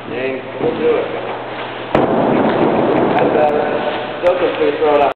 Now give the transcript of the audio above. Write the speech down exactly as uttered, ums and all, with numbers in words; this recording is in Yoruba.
James, we'll do it. That's better. Still can throw it out.